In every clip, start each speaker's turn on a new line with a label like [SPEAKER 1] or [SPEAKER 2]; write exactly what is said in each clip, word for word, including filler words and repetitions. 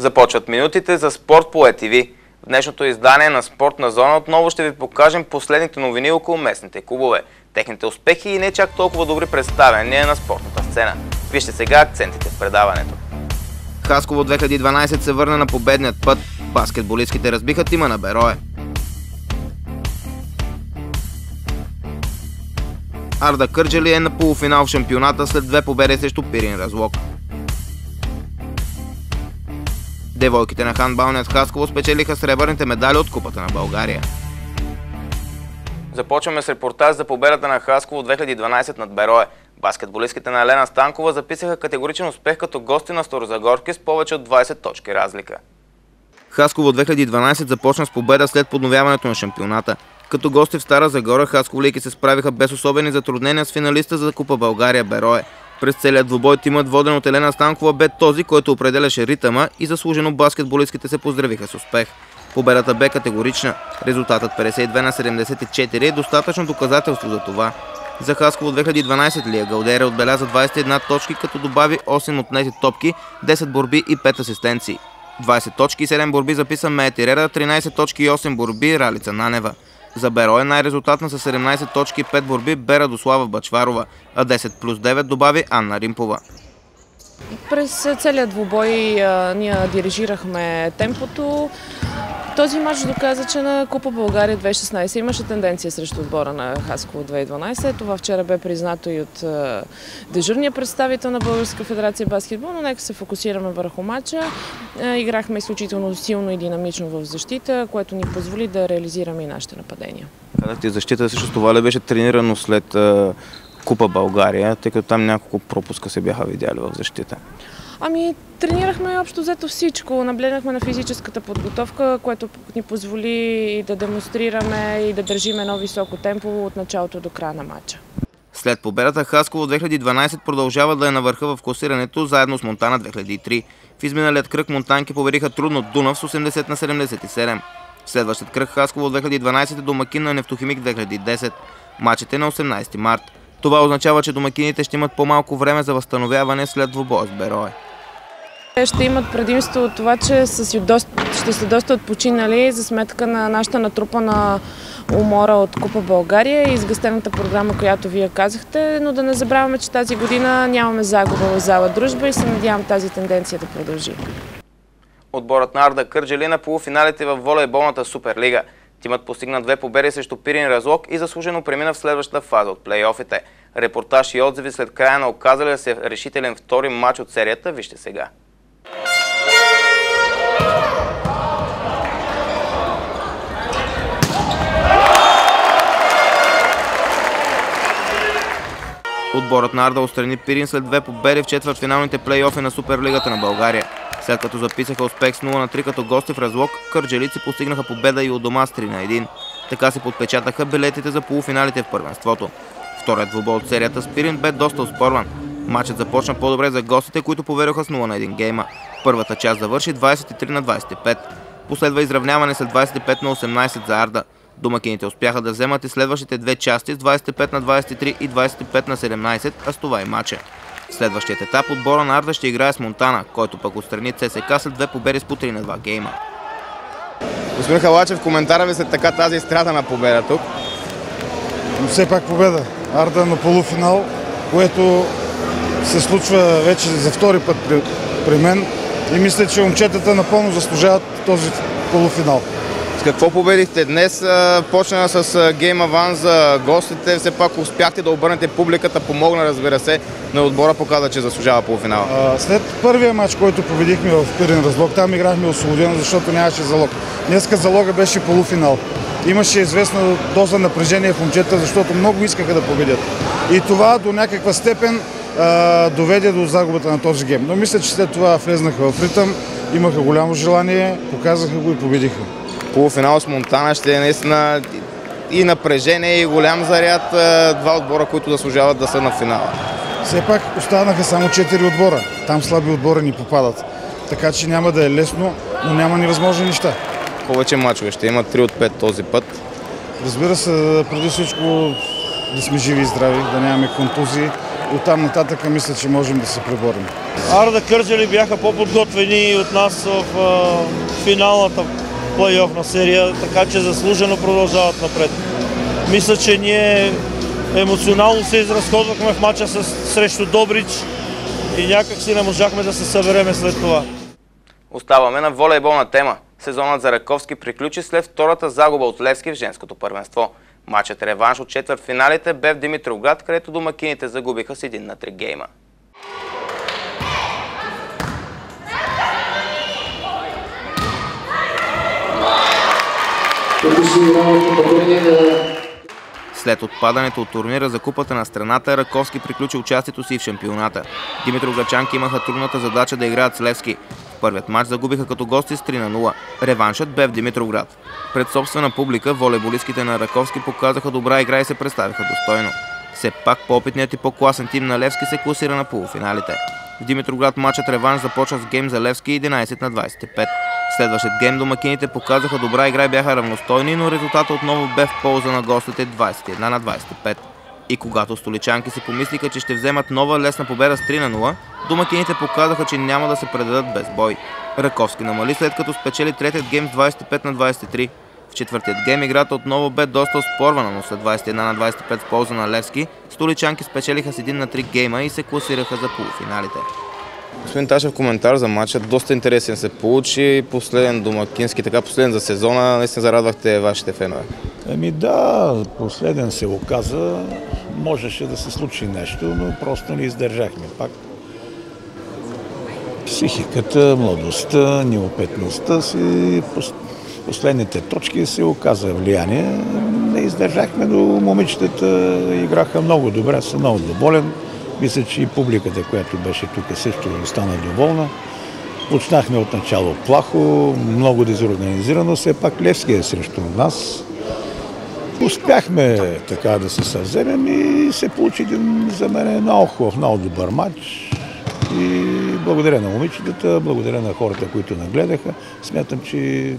[SPEAKER 1] Започват минутите за спорт по Е Ти Ви. В днешното издание на Спортна зона отново ще ви покажем последните новини около местните клубове, техните успехи и не чак толкова добри представяния на спортната сцена. Вижте сега акцентите в предаването. Хасково две хиляди и дванадесет се върна на победният път. Баскетболистките разбиха тима на Берое. Арда Кърджали е на полуфинал в шампионата след две победи срещу Пирин Разлог. Девойките на хандбалният Хасково спечелиха сребърните медали от Купата на България. Започваме с репортаж за победата на Хасково две хиляди и дванадесет над Берое. Баскетболистките на Елена Станкова записаха категоричен успех като гости на Старозагорски с повече от двадесет точки разлика. Хасково две хиляди и дванадесет започна с победа след подновяването на шампионата. Като гости в Стара Загора, хасковлийки се справиха без особени затруднения с финалиста за Купа България Берое. През целият двубой тимът, воден от Елена Станкова, бе този, който определяше ритъма и заслужено баскетболистките се поздравиха с успех. Победата бе категорична. Резултатът петдесет и две на седемдесет и четири е достатъчно доказателство за това. За Хасково две хиляди и дванадесет Лия Галдера отбеляза двадесет и една точки, като добави осем отнети топки, десет борби и пет асистенции. двадесет точки и седем борби записа Мея Тирера, тринадесет точки и осем борби Ралица Нанева. За Берое най-резултатна с седемнадесет точки и пет борби бе Радослава Бачварова, а десет плюс девет добави Анна Римпова.
[SPEAKER 2] През целият двубой а, ние дирижирахме темпото. Този матч доказа, че на Купа България две хиляди и шестнадесет имаше тенденция срещу отбора на Хасково две хиляди и дванадесет. Това вчера бе признато и от а, дежурния представител на Българска федерация баскетбол, но нека се фокусираме върху матча. А, играхме изключително силно и динамично в защита, което ни позволи да реализираме и нашите нападения.
[SPEAKER 1] Казахте, защита също това ли беше тренирано след а, Купа България, тъй като там няколко пропуска се бяха видяли в защита?
[SPEAKER 2] Ами, тренирахме общо взето всичко. Наблегнахме на физическата подготовка, което ни позволи да демонстрираме и да държим едно високо темпо от началото до края на матча.
[SPEAKER 1] След победата Хасково две хиляди и дванадесет продължава да е на върха в класирането заедно с Монтана две хиляди и три. В изминалият кръг монтанки победиха трудно Дунав с осемдесет на седемдесет и седем. В следващият кръг Хасково две хиляди и дванадесет е домакин на Нефтохимик две хиляди и десет. Матчът е на осемнадесети март. Това означава, че домакините ще имат по-малко време за възстановяване след двубоя с Берое.
[SPEAKER 2] Ще имат предимство от това, че ще са доста отпочинали за сметка на нашата натрупана умора от Купа България и изгъстената програма, която вие казахте, но да не забравяме, че тази година нямаме загуба в зала Дружба и се надявам тази тенденция да продължи.
[SPEAKER 1] Отборът на Арда Кърджали на полуфиналите в волейболната Суперлига. Тимът постигна две победи срещу Пирин Разлог и заслужено премина в следващата фаза от плейофите. Репортаж и отзиви след края на оказалия се решителен втори матч от серията вижте сега. Отборът на Арда отстрани Пирин след две победи в четвъртфиналните плейофи на Суперлигата на България. След като записаха успех с нула на три като гости в Разлог, кърджалици постигнаха победа и у дома с три на един. Така се подпечатаха билетите за полуфиналите в първенството. Вторият двубой от серията с Пирин бе доста оспорван. Матчът започна по-добре за гостите, които поведоха с нула на един гейма. Първата част завърши двадесет и три на двадесет и пет. Последва изравняване след двадесет и пет на осемнадесет за Арда. Домакините успяха да вземат и следващите две части с двадесет и пет на двадесет и три и двадесет и пет на седемнадесет, а с това и матча. В следващият етап отбора на Арда ще играе с Монтана, който пък отстрани ЦСКА след две победи с по три на два гейма. Господин Халачев, коментара ви след така тази изстрадана победа тук?
[SPEAKER 3] Но все пак победа. Арда на полуфинал, което се случва вече за втори път при, при мен и мисля, че момчетата напълно заслужават този полуфинал.
[SPEAKER 1] С какво победихте днес? Почна с гейм аванс за гостите. Все пак успяхте да обърнете публиката, помогна, разбира се, но отбора показа, че заслужава полуфинала.
[SPEAKER 3] След първия матч, който победихме в Пирин Разлог, там играхме освободено, защото нямаше залог. Днеска залога беше полуфинал. Имаше известна доза напрежение в момчета, защото много искаха да победят. И това до някаква степен а, доведе до загубата на този гейм. Но мисля, че след това влезнаха в ритъм, имаха голямо желание, показаха го и победиха.
[SPEAKER 1] Полуфинал с Монтана ще е наистина и напрежение, и голям заряд. Два отбора, които заслужават да са на финала.
[SPEAKER 3] Все пак останаха само четири отбора. Там слаби отбора ни попадат. Така че няма да е лесно, но няма невъзможни неща.
[SPEAKER 1] Повече мачове ще има три от пет този път.
[SPEAKER 3] Разбира се, преди всичко да сме живи и здрави, да нямаме контузии. Оттам нататък мисля, че можем да се преборим.
[SPEAKER 4] Арда Кърджали бяха по-подготвени от нас в а, финалната плей-офна серия, така че заслужено продължават напред. Мисля, че ние емоционално се изразходвахме в мача с, срещу Добрич и някак си не можахме да се събереме след това.
[SPEAKER 1] Оставаме на волейболна тема. Сезонът за Раковски приключи след втората загуба от Левски в женското първенство. Матчът реванш от четвъртфиналите бе в Димитровград, където домакините загубиха с един на три гейма. След отпадането от турнира за купата на страната, Раковски приключи участието си в шампионата. Димитровградчанки имаха трудната задача да играят с Левски. В първият матч загубиха като гости с три на нула. Реваншът бе в Димитровград. Пред собствена публика волейболистките на Раковски показаха добра игра и се представиха достойно. Все пак по-опитният и по-класен тим на Левски се класира на полуфиналите. В Димитровград матчът реванш започва с гейм за Левски единайсет на двайсет и пет. В следващият гейм домакините показаха добра игра и бяха равностойни, но резултатът отново бе в полза на гостите двайсет и една на двайсет и пет. И когато столичанки си помислиха, че ще вземат нова лесна победа с три на нула, домакините показаха, че няма да се предадат без бой. Раковски намали, след като спечели третият гейм с двайсет и пет на двайсет и три. В четвъртият гейм играта отново бе доста оспорвана, но след двайсет и една на двайсет и пет в полза на Левски, столичанки спечелиха с един на три гейма и се класираха за полуфиналите. Господин Ташев, коментар за матча. Доста интересен се получи. Последен домакински, така последен за сезона. Наистина зарадвахте вашите фенове.
[SPEAKER 5] Еми да, последен се оказа. Можеше да се случи нещо, но просто не издържахме пак. Психиката, младостта, неопитността си, последните точки се оказа влияние. Не издържахме, но момичетата играха много добре, съм много доволен. Мисля, че и публиката, която беше тук, също остана доволна. Почнахме от начало плахо, много дезорганизирано, все пак Левски е срещу нас. Успяхме така да се съвземем и се получи един за мен много хубав, много добър матч. И благодаря на момичетата, благодаря на хората, които нагледаха. Смятам, че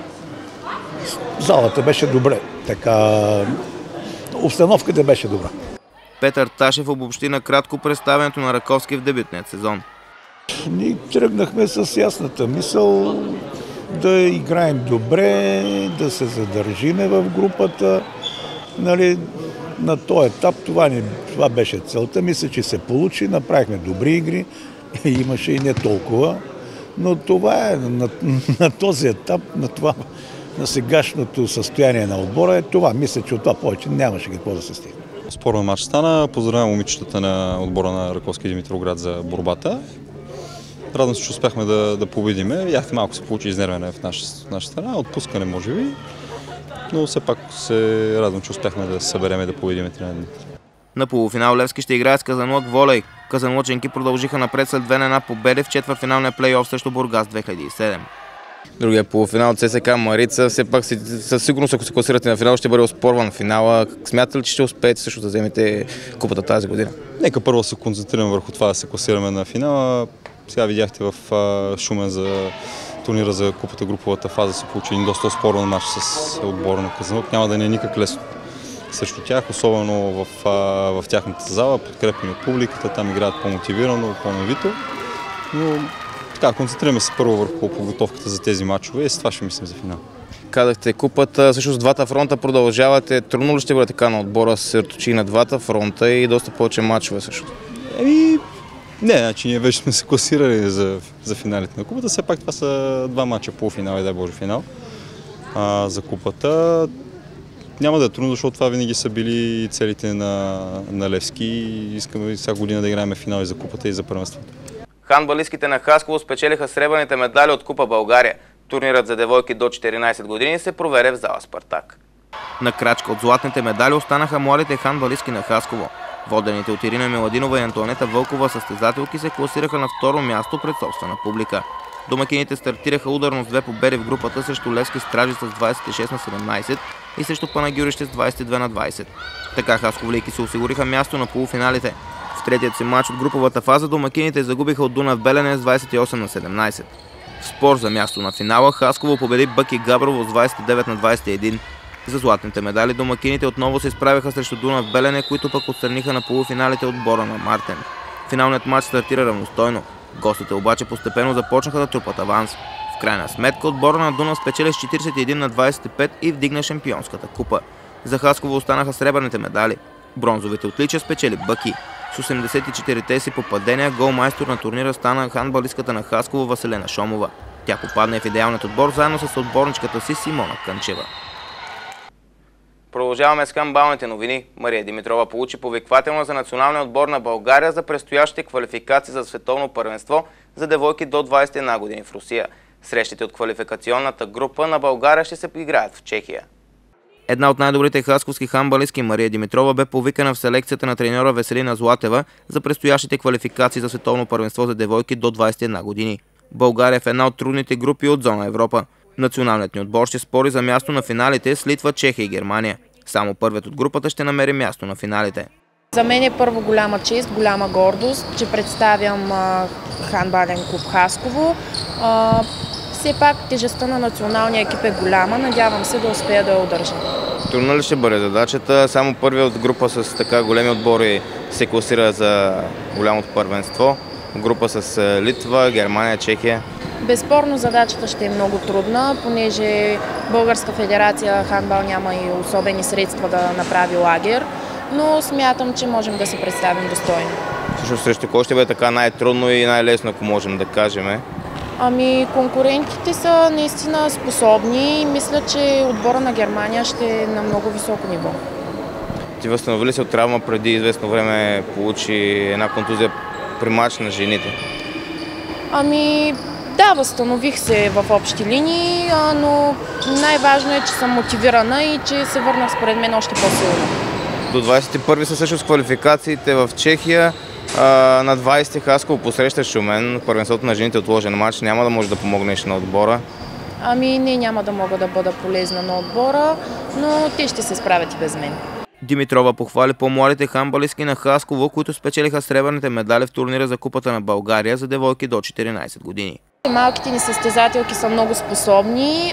[SPEAKER 5] залата беше добре. Така, обстановката беше добра.
[SPEAKER 1] Петър Ташев обобщи накратко представянето на Раковски в дебютният сезон.
[SPEAKER 5] Ние тръгнахме с ясната мисъл да играем добре, да се задържиме в групата. Нали, на този етап това, не, това беше целта. Мисля, че се получи, направихме добри игри, имаше и не толкова. Но това е на, на този етап, на, това, на сегашното състояние на отбора е това. Мисля, че от това повече нямаше какво да се стигне.
[SPEAKER 6] Спорен матч стана. Поздравявам момичетата на отбора на Раковски и Димитровград за борбата. Радвам се, че успяхме да, да победиме. Видяхте, малко се получи изнервяне в наша, наша страна, отпускане може би, но все пак се радвам, че успяхме да се съберем и да победиме три на едно.
[SPEAKER 1] На полуфинал Левски ще играе с Казанлък волей. Казанлъченки продължиха напред след две на една победи в четвъртфиналния плей-оф срещу Бургас две хиляди и седем. Другия полуфинал ЦСКА Марица, все пак със сигурност, ако се класирате на финал, ще бъде оспорван финала. Смятате ли, че ще успеете също да вземете купата тази година?
[SPEAKER 6] Нека първо се концентрираме върху това да се класираме на финала. Сега видяхте в Шумен за турнира за купата груповата фаза се получи един доста оспорван матч с отбора на Казанлък. Няма да не е никак лесно срещу тях, особено в, в тяхната зала, подкрепени от публиката, там играят по-мотивирано, по-навито. Но така, концентрираме се първо върху подготовката за тези матчове и с това ще мислим за финал.
[SPEAKER 1] Казахте купата, всъщност двата фронта продължавате. Трудно ли ще бъде така на отбора, се съсредоточи на двата фронта и доста повече матчове също?
[SPEAKER 6] Еми, не, значи ние вече сме се класирали за, за финалите на купата. Все пак това са два матча полуфинал и дай Боже финал. А, за купата няма да е трудно, защото това винаги са били целите на, на Левски и искаме всяка година да играем финал и за купата и за първенството.
[SPEAKER 1] Хандбалистките на Хасково спечелиха сребърните медали от Купа България. Турнирът за девойки до четиринайсет години се проведе в зала Спартак. На крачка от златните медали останаха младите хандбалистки на Хасково. Водените от Ирина Миладинова и Антонета Вълкова състезателки се класираха на второ място пред собствена публика. Домакините стартираха ударно с две победи в групата срещу Левски Стражи с двайсет и шест на седемнайсет и срещу Панагюрище с двайсет и две на двайсет. Така хасковлийки се осигуриха място на полуфиналите. В третият си матч от груповата фаза домакините загубиха от Дунав Белене с двайсет и осем на седемнайсет. В спор за място на финала Хасково победи Бъки Габрово с двайсет и девет на двайсет и един. За златните медали домакините отново се изправиха срещу Дунав Белене, които пък отстраниха на полуфиналите отбора на Мартен. Финалният матч стартира равностойно. Гостите обаче постепенно започнаха да трупат аванс. В крайна сметка отбора на Дунав спечели с четиридесет и един на двадесет и пет и вдигна шампионската купа. За Хасково останаха сребърните медали. Бронзовите отличия спечели Бъки. С осемдесет и четирите си попадения голмайстор на турнира стана хандбалистката на Хасково Василена Шомова. Тя попадна в идеалният отбор заедно с отборничката си Симона Кънчева.
[SPEAKER 7] Продължаваме с хандбалните новини. Мария Димитрова получи повиквателна за националния отбор на България за предстоящите квалификации за световно първенство за девойки до двадесет и една години в Русия. Срещите от квалификационната група на България ще се играят в Чехия.
[SPEAKER 1] Една от най-добрите хасковски хандбалистки Мария Димитрова бе повикана в селекцията на треньора Веселина Златева за предстоящите квалификации за световно първенство за девойки до двадесет и една години. България е в една от трудните групи от зона Европа. Националният ни отбор ще спори за място на финалите с Литва, Чехия и Германия. Само първият от групата ще намери място на финалите.
[SPEAKER 8] За мен е първо голяма чест, голяма гордост, че представям хандбален клуб Хасково. А, все пак тежестта на националния екип е голяма, надявам се да успея да я удържа.
[SPEAKER 1] Трудна ли ще бъде задачата? Само първият от група с така големи отбори се класира за голямото първенство. Група с Литва, Германия, Чехия.
[SPEAKER 8] Безспорно задачата ще е много трудна, понеже Българска федерация хандбал няма и особени средства да направи лагер, но смятам, че можем да се представим достойно.
[SPEAKER 1] Също срещу кой ще бъде така най-трудно и най-лесно, ако можем да кажем?
[SPEAKER 8] Ами конкурентите са наистина способни и мисля, че отбора на Германия ще е на много високо ниво.
[SPEAKER 1] Ти възстанови ли се от травма преди известно време, получи една контузия при мач на жените?
[SPEAKER 8] Ами да, възстанових се в общи линии, но най-важно е, че съм мотивирана и че се върнах според мен още по-силно.
[SPEAKER 1] До двадесет и първи са също с квалификациите в Чехия. На двадесети Хасково посреща Шумен. Първенството на жените отложен матч. Няма да можеш да помогнеш на отбора?
[SPEAKER 8] Ами не, няма да мога да бъда полезна на отбора, но те ще се справят и без мен.
[SPEAKER 1] Димитрова похвали по-младите хандбалистки на Хасково, които спечелиха сребърните медали в турнира за Купата на България за девойки до четиринадесет години.
[SPEAKER 8] Малките ни състезателки са много способни,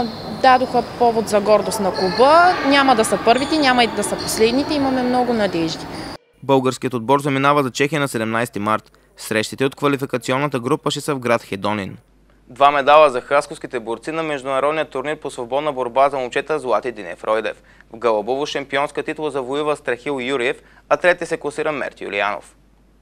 [SPEAKER 8] дадоха повод за гордост на клуба. Няма да са първите, няма и да са последните, имаме много надежди.
[SPEAKER 1] Българският отбор заминава за Чехия на седемнадесети март. Срещите от квалификационната група ще са в град Хедонин.
[SPEAKER 7] Два медала за хасковските борци на международния турнир по свободна борба за момчета Злати Динев Ройдев. В Гълъбово шампионска титла завоюва Страхил Юриев, а трети се класира Мерти Юлиянов.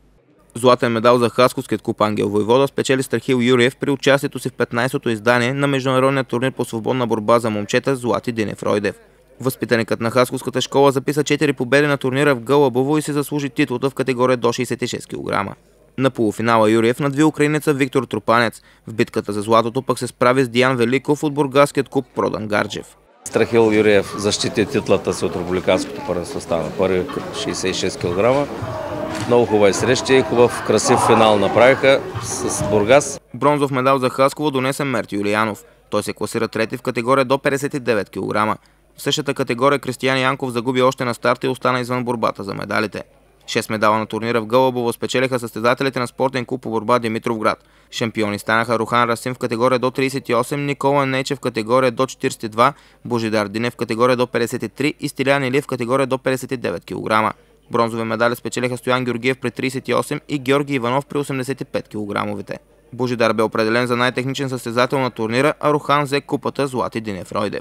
[SPEAKER 1] Златен медал за хасковският клуб Ангел Войвода спечели Страхил Юриев при участието си в петнадесетото издание на международния турнир по свободна борба за момчета Злати Динев Ройдев. Възпитаникът на хасковската школа записа четири победи на турнира в Гълъбово и се заслужи титлата в категория до шейсет и шест килограма. На полуфинала Юриев надви украинеца Виктор Трупанец. В битката за златото пък се справи с Диан Великов от бургаският клуб Продан Гарджев.
[SPEAKER 9] Страхил Юриев защити титлата си от републиканското първенство, стана първи шейсет и шест килограма. Много хубави срещи, хубав красив финал направиха с Бургас.
[SPEAKER 1] Бронзов медал за Хасково донесе Мерти Юлиянов. Той се класира трети в категория до петдесет и девет килограма. В същата категория Кристиян Янков загуби още на старта и остана извън борбата за медалите. Шест медала на турнира в Гълъбово спечелиха състезателите на спортен клуб по борба Димитровград. Шампиони станаха Рухан Расим в категория до тридесет и осем, Никола Нейчев в категория до четиридесет и два, Божидар Динев в категория до петдесет и три и Стилян Илиев в категория до петдесет и девет килограма. Бронзови медали спечелиха Стоян Георгиев при тридесет и осем и Георги Иванов при осемдесет и пет килограмовите. Божидар бе определен за най-техничен състезател на турнира, а Рухан взе купата Злати Динев Ройдев.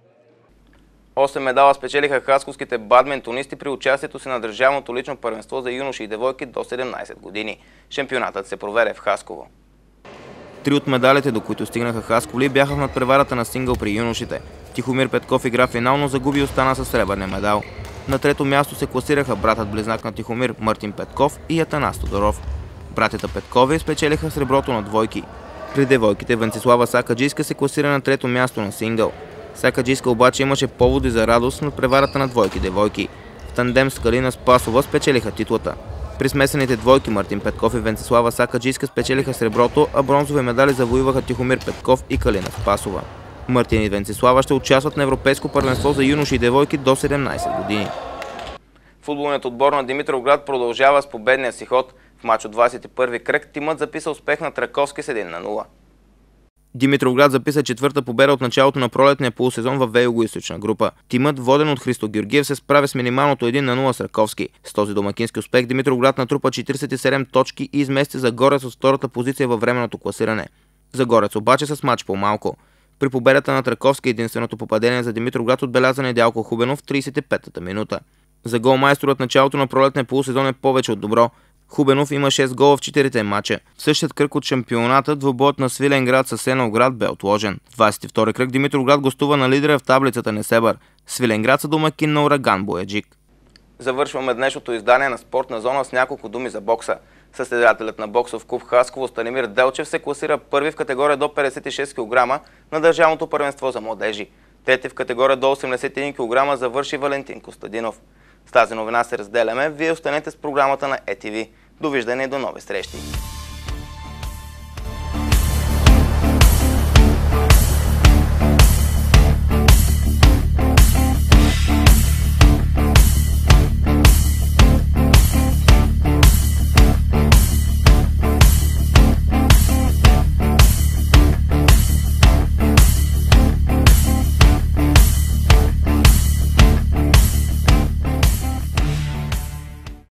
[SPEAKER 7] осем медала спечелиха хасковските бадминтонисти при участието си на държавното лично първенство за юноши и девойки до седемнадесет години. Шампионатът се проведе в Хасково.
[SPEAKER 1] Три от медалите, до които стигнаха хасковли, бяха в надпреварата на сингъл при юношите. Тихомир Петков игра финално, загуби и остана със сребърния медал. На трето място се класираха братът близнак на Тихомир Мартин Петков и Атанас Тодоров. Братята Петкови спечелиха среброто на двойки. При девойките Венцислава Сакаджийска се класира на трето място на сингъл. Сакаджийска обаче имаше поводи за радост над преварата на двойки-девойки. В тандем с Калина Спасова спечелиха титлата. При смесените двойки Мартин Петков и Венцислава Сакаджийска спечелиха среброто, а бронзови медали завоюваха Тихомир Петков и Калина Спасова. Мартин и Венцислава ще участват на европейско първенство за юноши и девойки до седемнадесет години.
[SPEAKER 7] Футболният отбор на Димитровград продължава с победния си ход. В мач от двадесет и първи кръг тимът записа успех на Траковски с едно на нула.
[SPEAKER 1] Димитровград записа четвърта победа от началото на пролетния полусезон в югоизточна група. Тимът, воден от Христо Георгиев, се справя с минималното един на нула с Раковски. С този домакински успех Димитровград натрупа четиридесет и седем точки и измести Загорец от втората позиция във временното класиране. Загорец обаче с мач по-малко. При победата на Раковски единственото попадение за Димитровград отбеляза Недялко Хубенов в тридесет и петата минута. За голмайсторът началото на пролетния полусезон е повече от добро. Хубенов има шест гола в четирите матча. В същият кръг от шампионата двубоят на Свиленград с Асеновград бе отложен. В двадесет и втори кръг Димитровград гостува на лидера в таблицата Несебър. Свиленград са домакин на Ураган Бояджик.
[SPEAKER 7] Завършваме днешното издание на Спортна зона с няколко думи за бокса. Състезателят на боксов клуб Хасково Станимир Делчев се класира първи в категория до петдесет и шест килограма на държавното първенство за младежи. Трети в категория до осемдесет и един килограма завърши Валентин Костадинов. С тази новина се разделяме. Вие останете с програмата на Е Ти Ви. Довиждане и до нови срещи!